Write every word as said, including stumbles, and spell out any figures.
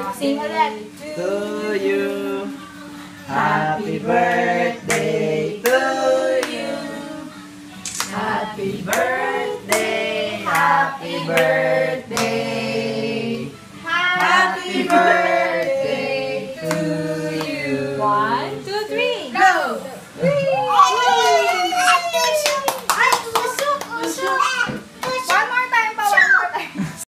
Sing ulit. To you. Happy birthday to you. Happy birthday, happy birthday. Happy birthday.